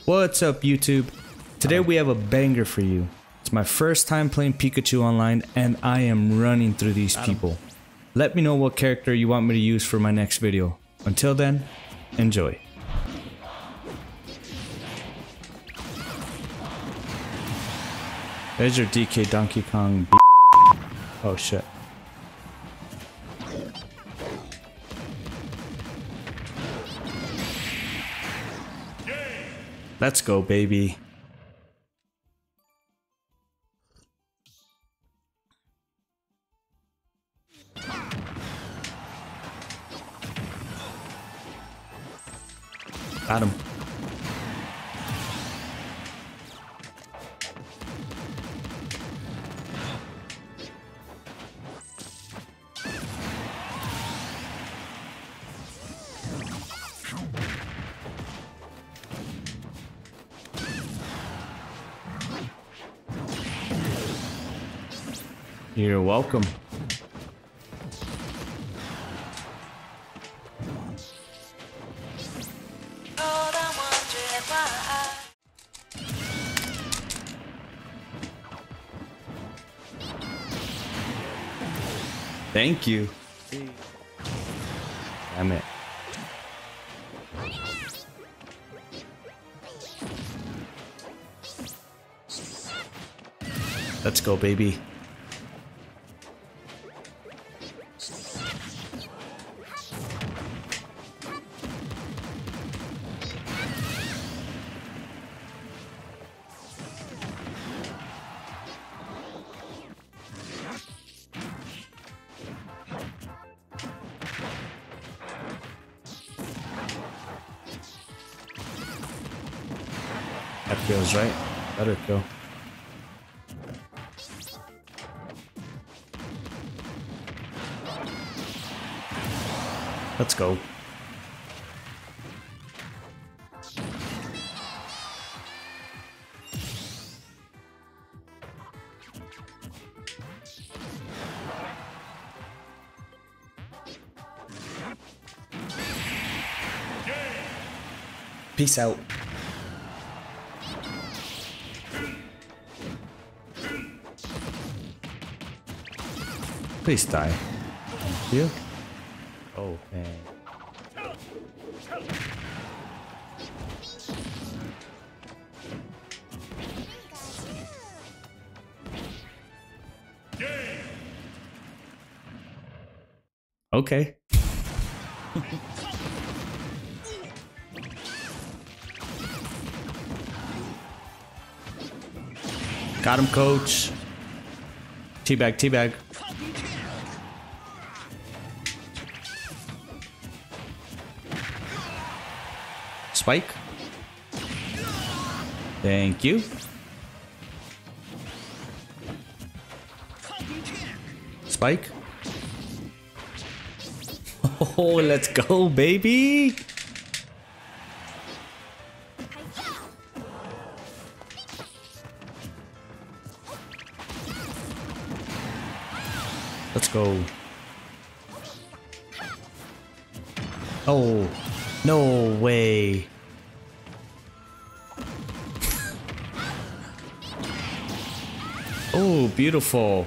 What's up, YouTube? Today we have a banger for you. It's my first time playing Pikachu online and I am running through these people. Let me know what character you want me to use for my next video. Until then, enjoy. There's your DK Donkey Kong. Oh shit. Let's go, baby. Got him. You're welcome. Thank you. Damn it. Let's go, baby. That feels right. Better kill. Let's go. Peace out. Please die. Thank you. Oh, man. Okay. Got him, coach. Teabag, teabag. Spike. Thank you. Spike. Oh, let's go, baby. Let's go. Oh, no way. Oh, beautiful.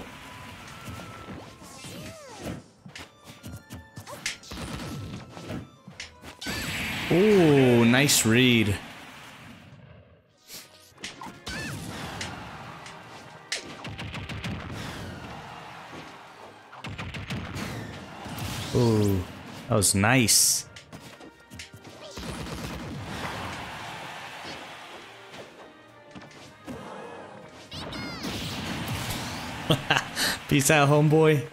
Oh, nice read. Oh, that was nice. Peace out, homeboy.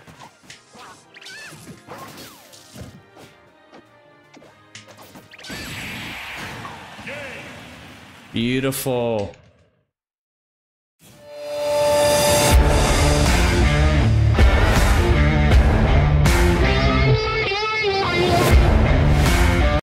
Beautiful.